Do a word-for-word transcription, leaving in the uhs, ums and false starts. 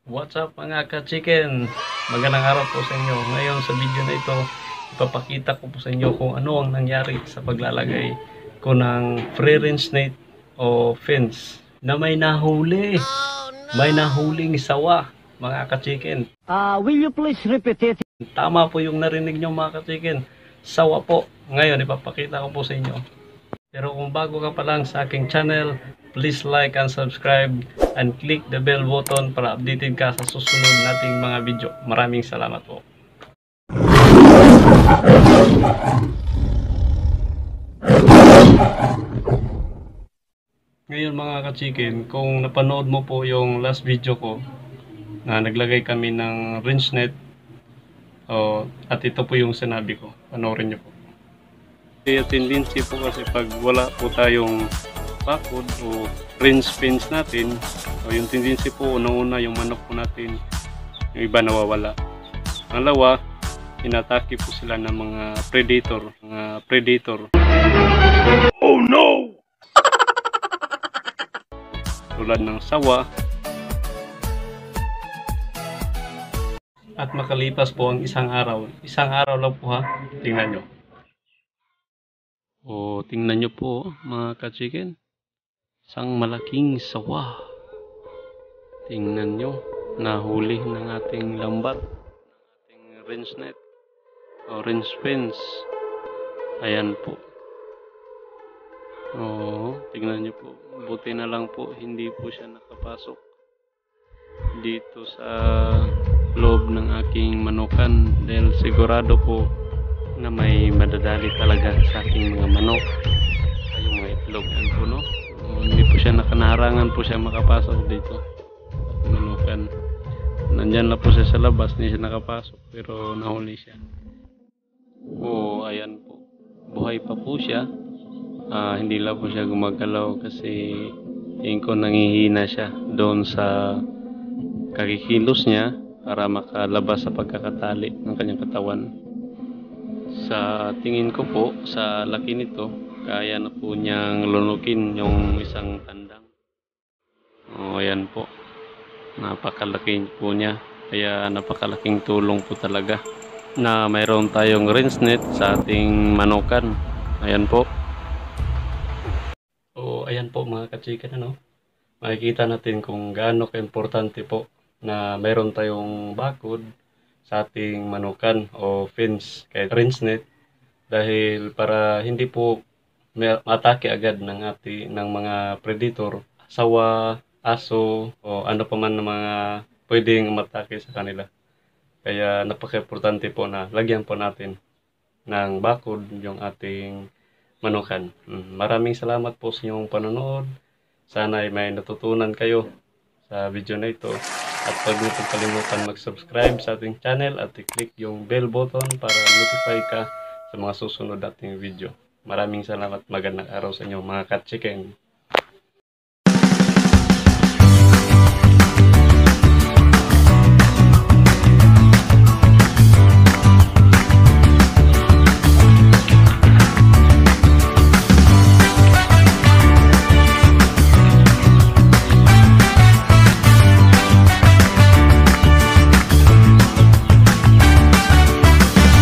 What's up mga ka-chicken? Magandang araw po sa inyo. Ngayon sa video na ito, ipapakita ko po sa inyo kung ano ang nangyari sa paglalagay ko ng free range net o fence na may nahuli. May nahuling sawa mga ka-chicken. Uh, will you please repeat it? Tama po yung narinig nyo mga ka-chicken. Sawa po. Ngayon ipapakita ko po sa inyo. Pero kung bago ka pa lang sa aking channel, please like and subscribe and click the bell button para updated ka sa susunod nating mga video. Maraming salamat po. Ngayon mga ka-chicken, kung napanood mo po yung last video ko na naglagay kami ng range net, oh, at ito po yung sinabi ko, panoorin nyo po. Yung tendency po kasi pag wala po tayong bakod o range fence natin, o yung tendency po una-una yung manok po natin, yung iba nawawala. Pangalawa, inatake po sila ng mga predator, mga predator. Oh no! Tulad ng sawa. At makalipas po ang isang araw. Isang araw lang po ha. Tingnan nyo. O tingnan nyo po mga ka-chicken. Isang malaking sawa. Tingnan nyo. Nahuli ng ating lambat. Ng ating range net. O range fence. Ayan po. O tingnan nyo po. Buti na lang po hindi po siya nakapasok dito sa loob ng aking manukan, dahil sigurado po na may madadali talaga sa aking mga manok ay yung mga itlog. Yan po no, o, hindi po siya nakanaharangan po siya makapasok dito manukan. Nandyan na po siya sa labas, hindi siya nakapasok pero nahuli siya. O ayan po, buhay pa po siya. Ah, hindi lang po siya gumagalaw kasi tingin ko nangihina siya doon sa kakikilos niya para makalabas sa pagkakatali ng kanyang katawan. Sa tingin ko po, sa laki nito, kaya na po niyang lunukin yung isang tandang. O ayan po, napakalaki po niya, kaya napakalaking tulong po talaga na mayroon tayong range net sa ating manukan. Ayan po. So ayan po mga ka-chicken, ano? Makikita natin kung gaano ka-importante po na mayroon tayong bakod sa ating manukan o fence kay range net, dahil para hindi po matake agad ng ati ng mga predator, sawa, aso o ano pa man ng mga pwedeng matake sa kanila. Kaya napaka-importante po na lagyan po natin ng bakod yung ating manukan. Maraming salamat po sa inyong panonood. Sana ay may natutunan kayo sa video na ito. At huwag niyo pong kalimutan mag-subscribe sa ating channel at i-click yung bell button para notify ka sa mga susunod nating video. Maraming salamat. Magandang araw sa inyo mga ka-chicken.